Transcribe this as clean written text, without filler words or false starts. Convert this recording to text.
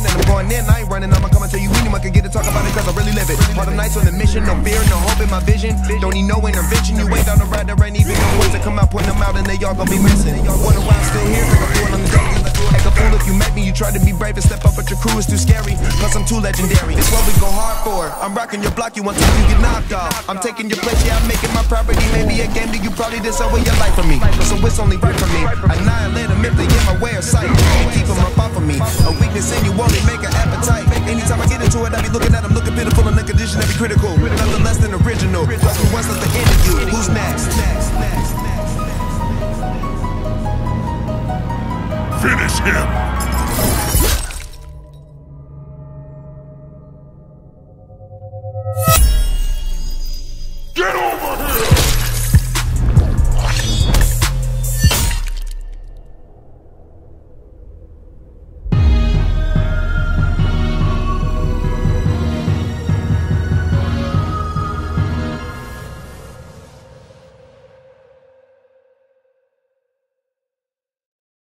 and I'm going in, I ain't running, I'ma come and tell you anyone can get to talk about it cause I really live it. All the nights on the mission, no fear, no hope in my vision. Don't need no intervention, you ain't down the ride, there ain't even no ones to come out, point them out and they all gon' be missing. Wonder why I'm still here, cause I'm doing on the daily. Act a fool if you met me, you try to be brave and step up but your crew is too scary. Plus I'm too legendary, it's what we go hard for. I'm rocking your block, you want to you get knocked off. I'm taking your place, yeah I'm making my property. Maybe a game that you probably did so with your life for me. So it's only right for me. Annihilate them if they get my way of sight. And keep them up off of me. A weakness in you only make an appetite. Anytime I get into it, I be looking at them, looking pitiful in the condition that be critical. Nothing less than original. Plus we once at the end of you. Who's next? Finish him!